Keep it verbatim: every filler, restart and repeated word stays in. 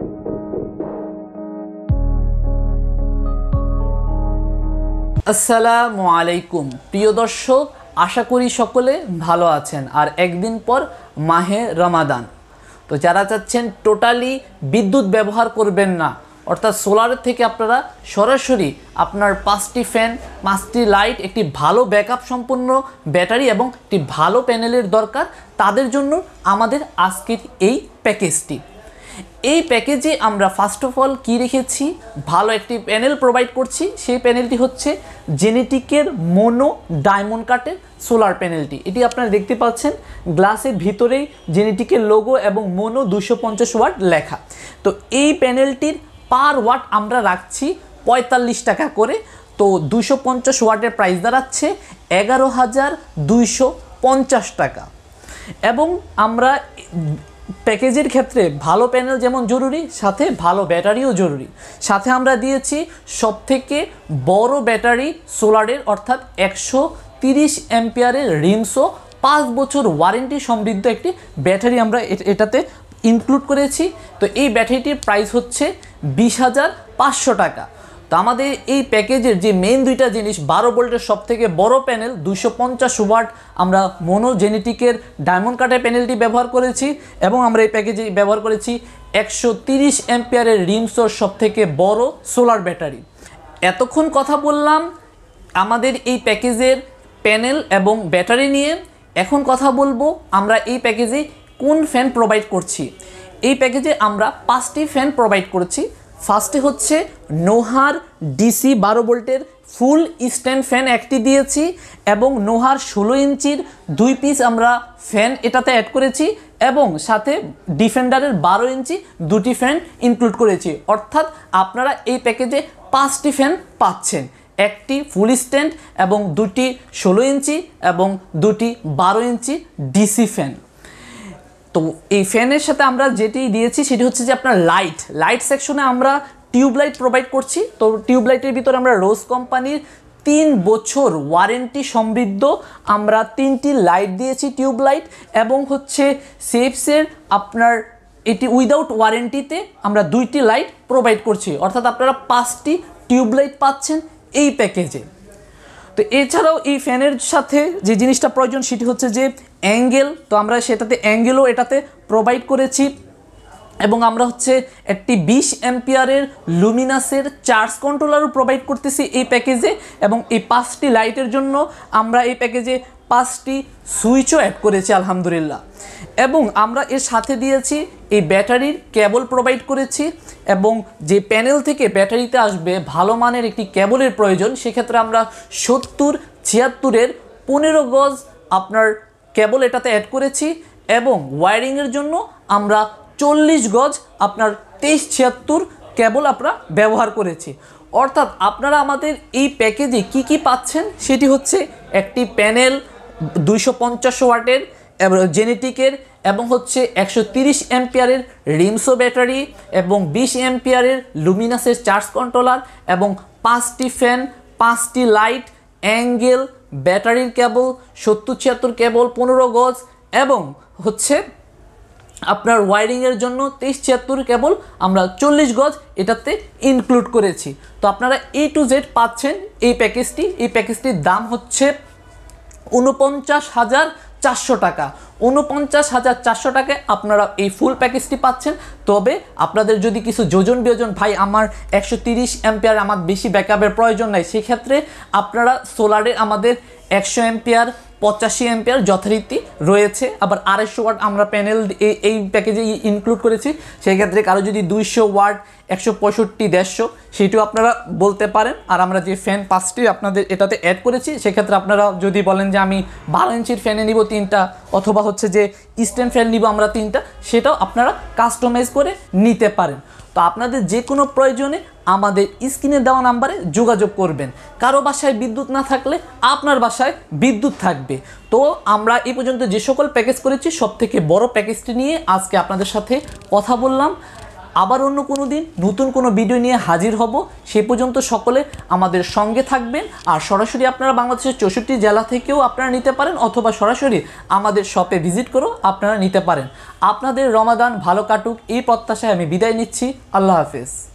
আসসালামু আলাইকুম প্রিয় দর্শক, আশা করি সকলে ভালো আছেন। আর একদিন পর মাহে রমাদান, তো যারা চাচ্ছেন টোটালি বিদ্যুৎ ব্যবহার করবেন না, অর্থাৎ সোলারের থেকে আপনারা সরাসরি আপনার পাঁচটি ফ্যান, পাঁচটি লাইট, একটি ভালো ব্যাকআপ সম্পন্ন ব্যাটারি এবং একটি ভালো প্যানেলের দরকার, তাদের জন্য আমাদের আজকের এই প্যাকেজটি। এই প্যাকেজে আমরা ফার্স্ট অফ অল কী রেখেছি, ভালো একটি প্যানেল প্রোভাইড করছি। সেই প্যানেলটি হচ্ছে জেনেটিকের মোনো ডায়মন্ড কাটের সোলার প্যানেলটি। এটি আপনারা দেখতে পাচ্ছেন গ্লাসের ভিতরেই জেনেটিকের লোগো এবং মোনো দুশো পঞ্চাশ ওয়াট লেখা। তো এই প্যানেলটির পার ওয়াট আমরা রাখছি পঁয়তাল্লিশ টাকা করে। তো দুশো পঞ্চাশ ওয়াটের প্রাইস দাঁড়াচ্ছে এগারো হাজার দুইশো পঞ্চাশ টাকা। এবং আমরা প্যাকেজের ক্ষেত্রে ভালো প্যানেল যেমন জরুরি, সাথে ভালো ব্যাটারিও জরুরি। সাথে আমরা দিয়েছি সবথেকে বড় ব্যাটারি সোলারের, অর্থাৎ একশো তিরিশ অ্যাম্পিয়ারের রিমসো পাঁচ বছর ওয়ারেন্টি সমৃদ্ধ একটি ব্যাটারি আমরা এটাতে ইনক্লুড করেছি। তো এই ব্যাটারিটির প্রাইস হচ্ছে বিশ হাজার পাঁচশো টাকা। তো আমাদের এই প্যাকেজের যে মেইন দুইটা জিনিস, বারো ভোল্টের সব থেকে বড় প্যানেল দুশো পঞ্চাশ ওয়াট আমরা মোনোজেনেটিকের ডায়মন্ড কাটের প্যানেলটি ব্যবহার করেছি, এবং আমরা এই প্যাকেজে ব্যবহার করেছি একশো তিরিশ অ্যাম্পিয়ারের রিমসোর সব থেকে বড় সোলার ব্যাটারি। এতক্ষণ কথা বললাম আমাদের এই প্যাকেজের প্যানেল এবং ব্যাটারি নিয়ে। এখন কথা বলবো আমরা এই প্যাকেজে কোন ফ্যান প্রোভাইড করছি। এই প্যাকেজে আমরা পাঁচটি ফ্যান প্রোভাইড করছি। ফার্স্টে হচ্ছে নোহার ডিসি বারো ভোল্টের ফুল স্ট্যান্ড ফ্যান একটি দিয়েছি, এবং নোহার ষোলো ইঞ্চির দুই পিস আমরা ফ্যান এটাতে অ্যাড করেছি, এবং সাথে ডিফেন্ডারের বারো ইঞ্চি দুটি ফ্যান ইনক্লুড করেছি। অর্থাৎ আপনারা এই প্যাকেজে পাঁচটি ফ্যান পাচ্ছেন, একটি ফুল স্ট্যান্ড এবং দুটি ষোলো ইঞ্চি এবং দুটি বারো ইঞ্চি ডিসি ফ্যান। তো এই ফ্যানের সাথে আমরা যেটি দিয়েছি সেটি হচ্ছে যে আপনার লাইট লাইট সেকশনে আমরা টিউবলাইট প্রোভাইড করছি। তো টিউবলাইটের ভিতরে আমরা রোজ কোম্পানির তিন বছর ওয়ারেন্টি সমৃদ্ধ আমরা তিনটি লাইট দিয়েছি টিউবলাইট, এবং হচ্ছে সেফসের আপনার এটি উইদাউট ওয়ারেন্টিতে আমরা দুইটি লাইট প্রোভাইড করছি। অর্থাৎ আপনারা পাঁচটি টিউবলাইট পাচ্ছেন এই প্যাকেজে। তো এছাড়াও এই ফ্যানের সাথে যে জিনিসটা প্রয়োজন সেটি হচ্ছে যে অ্যাঙ্গেল। তো আমরা সেটাতে অ্যাঙ্গেলও এটাতে প্রোভাইড করেছি, এবং আমরা হচ্ছে একটি বিশ অ্যাম্পিয়ারের লুমিনাসের চার্জ কন্ট্রোলারও প্রোভাইড করতেছি এই প্যাকেজে। এবং এই পাঁচটি লাইটের জন্য আমরা এই প্যাকেজে পাঁচটি সুইচও অ্যাড করেছি আলহামদুলিল্লাহ। এবং আমরা এর সাথে দিয়েছি এই ব্যাটারির কেবল প্রোভাইড করেছি, এবং যে প্যানেল থেকে ব্যাটারিতে আসবে ভালো মানের একটি কেবলের প্রয়োজন, সেক্ষেত্রে আমরা সত্তর ছিয়াত্তরের পনেরো গজ আপনার কেবল এটাতে অ্যাড করেছি, এবং ওয়ারিংয়ের জন্য আমরা চল্লিশ গজ আপনার তেইশ ছিয়াত্তর কেবল আমরা ব্যবহার করেছি। অর্থাৎ আপনারা আমাদের এই প্যাকেজে কি কি পাচ্ছেন সেটি হচ্ছে একটি প্যানেল দুইশো পঞ্চাশ ওয়াটের জেনেটিকের, এবং হচ্ছে একশো তিরিশ অ্যাম্পিয়ারের রিমসো ব্যাটারি, এবং বিশ অ্যাম্পিয়ারের লুমিনাসের চার্জ কন্ট্রোলার, এবং পাঁচটি ফ্যান, পাঁচটি লাইট, অ্যাঙ্গেল, ব্যাটারির কেবল সত্তর ছিয়াত্তর কেবল পনেরো গজ, এবং হচ্ছে আপনার ওয়ারিংয়ের জন্য তেইশ ছিয়াত্তর কেবল আমরা চল্লিশ গজ এটাতে ইনক্লুড করেছি। তো আপনারা এ টু জেড পাচ্ছেন এই প্যাকেজটি। এই প্যাকেজটির দাম হচ্ছে উনপঞ্চাশ হাজার চারশো টাকা। উনপঞ্চাশ হাজার চারশো টাকায় আপনারা এই ফুল প্যাকেজটি পাচ্ছেন। তবে আপনাদের যদি কিছু যোজন বিয়োজন, ভাই আমার একশো তিরিশ অ্যাম্পিয়ার আমার বেশি ব্যাকআপের প্রয়োজন নাই, সেক্ষেত্রে আপনারা সোলারে আমাদের একশো অ্যাম্পিয়ার পঁচাশি অ্যাম্পিয়ার যথারীতি রয়েছে। আবার আড়াইশো ওয়াট আমরা প্যানেল এই এই প্যাকেজে ইনক্লুড করেছি। সেই ক্ষেত্রে কারো যদি দুইশো ওয়াট, একশো পঁয়ষট্টি, দেড়শো সেটিও আপনারা বলতে পারেন। আর আমরা যে ফ্যান পাঁচটি আপনাদের এটাতে অ্যাড করেছি, সেক্ষেত্রে আপনারা যদি বলেন যে আমি বারো ইঞ্চির ফ্যানে নিব তিনটা, অথবা হচ্ছে যে স্ট্যান্ড ফ্যান নিব আমরা তিনটা, সেটাও আপনারা কাস্টমাইজ করে নিতে পারেন। তো আপনাদের যে কোনো প্রয়োজনে আমাদের স্ক্রিনে দেওয়া নাম্বারে যোগাযোগ করবেন। কারো বাসায় বিদ্যুৎ না থাকলে আপনার বাসায় বিদ্যুৎ থাকবে। তো আমরা এই পর্যন্ত যে সকল প্যাকেজ করেছি সব থেকে বড় প্যাকেজটি নিয়ে আজকে আপনাদের সাথে কথা বললাম। আবার অন্য কোনো দিন নতুন কোনো ভিডিও নিয়ে হাজির হব। সেই পর্যন্ত সকলে আমাদের সঙ্গে থাকবেন। আর সরাসরি আপনারা বাংলাদেশের চৌষট্টি জেলা থেকেও আপনারা নিতে পারেন, অথবা সরাসরি আমাদের শপে ভিজিট করেও আপনারা নিতে পারেন। আপনাদের রমাদান ভালো কাটুক এই প্রত্যাশায় আমি বিদায় নিচ্ছি। আল্লাহ হাফেজ।